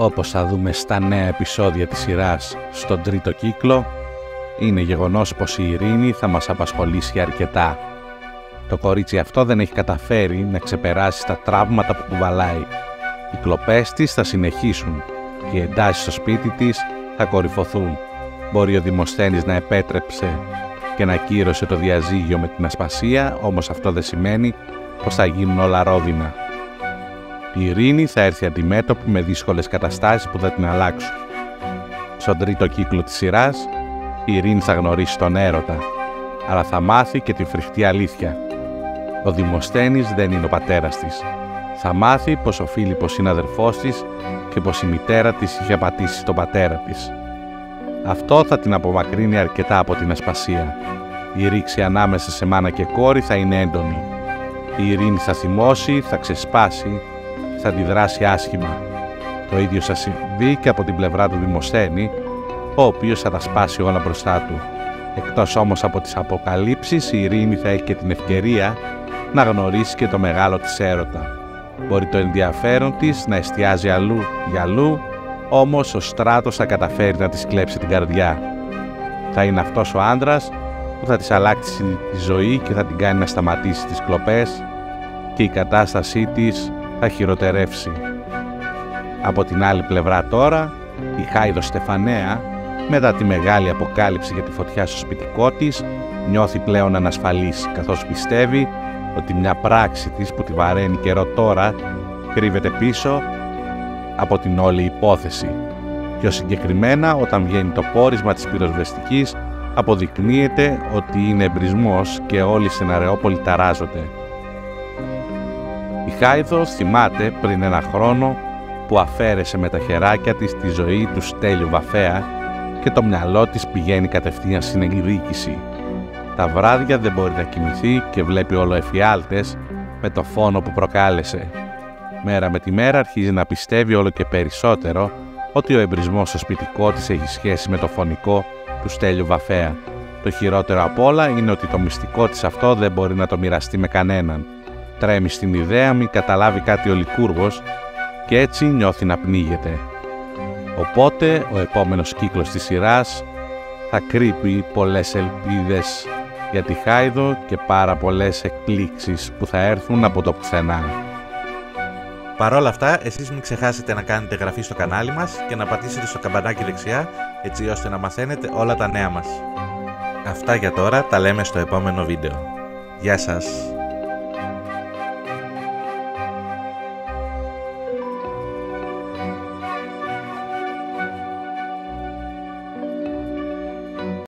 Όπως θα δούμε στα νέα επεισόδια της σειράς στον τρίτο κύκλο, είναι γεγονός πως η Ειρήνη θα μας απασχολήσει αρκετά. Το κορίτσι αυτό δεν έχει καταφέρει να ξεπεράσει τα τραύματα που κουβαλάει. Οι κλοπές της θα συνεχίσουν και οι εντάσεις στο σπίτι της θα κορυφωθούν. Μπορεί ο Δημοσθένης να επέτρεψε και να κύρωσε το διαζύγιο με την Ασπασία, όμως αυτό δεν σημαίνει πως θα γίνουν όλα ρόδινα. Η Ειρήνη θα έρθει αντιμέτωπη με δύσκολες καταστάσεις που θα την αλλάξουν. Στον τρίτο κύκλο της σειράς, η Ειρήνη θα γνωρίσει τον έρωτα, αλλά θα μάθει και τη φρικτή αλήθεια. Ο Δημοσθένης δεν είναι ο πατέρας της. Θα μάθει πως ο Φίλιππος είναι αδερφός της και πως η μητέρα της είχε απατήσει τον πατέρα της. Αυτό θα την απομακρύνει αρκετά από την Ασπασία. Η ρήξη ανάμεσα σε μάνα και κόρη θα είναι έντονη. Η Ειρήνη θα θυμώσει, θα ξεσπάσει, θα αντιδράσει άσχημα. Το ίδιο θα συμβεί και από την πλευρά του Δημοσθένη, ο οποίος θα τα σπάσει όλα μπροστά του. Εκτός όμως από τις αποκαλύψεις, η Ειρήνη θα έχει και την ευκαιρία να γνωρίσει και το μεγάλο της έρωτα. Μπορεί το ενδιαφέρον της να εστιάζει αλλού για αλλού, όμως ο Στράτος θα καταφέρει να της κλέψει την καρδιά. Θα είναι αυτός ο άντρας που θα της αλλάξει τη ζωή και θα την κάνει να σταματήσει τις κλοπές και η κατάστασή της θα χειροτερεύσει. Από την άλλη πλευρά τώρα, η Χάιδος Στεφανέα, μετά τη μεγάλη αποκάλυψη για τη φωτιά στο σπιτικό της, νιώθει πλέον ανασφαλής, καθώς πιστεύει ότι μια πράξη της που τη βαραίνει καιρό τώρα κρύβεται πίσω από την όλη υπόθεση. Πιο συγκεκριμένα, όταν βγαίνει το πόρισμα της πυροσβεστικής, αποδεικνύεται ότι είναι εμπρισμός και όλοι στην Αρεόπολη ταράζονται. Η Χάιδος θυμάται πριν ένα χρόνο που αφαίρεσε με τα χεράκια της τη ζωή του Στέλιου Βαφέα και το μυαλό της πηγαίνει κατευθείαν στην εκδίκηση. Τα βράδια δεν μπορεί να κοιμηθεί και βλέπει όλο εφιάλτες με το φόνο που προκάλεσε. Μέρα με τη μέρα αρχίζει να πιστεύει όλο και περισσότερο ότι ο εμπρισμός στο σπιτικό της έχει σχέση με το φωνικό του Στέλιου Βαφέα. Το χειρότερο απ' όλα είναι ότι το μυστικό της αυτό δεν μπορεί να το μοιραστεί με κανέναν. Τρέμει στην ιδέα μη καταλάβει κάτι ο Λικούργος και έτσι νιώθει να πνίγεται. Οπότε ο επόμενος κύκλος της σειράς θα κρύβει πολλές ελπίδες για τη Χάιδο και πάρα πολλές εκπλήξεις που θα έρθουν από το πουθενά. Παρ' όλα αυτά, εσείς μην ξεχάσετε να κάνετε εγγραφή στο κανάλι μας και να πατήσετε στο καμπανάκι δεξιά, έτσι ώστε να μαθαίνετε όλα τα νέα μας. Αυτά για τώρα, τα λέμε στο επόμενο βίντεο. Γεια σας!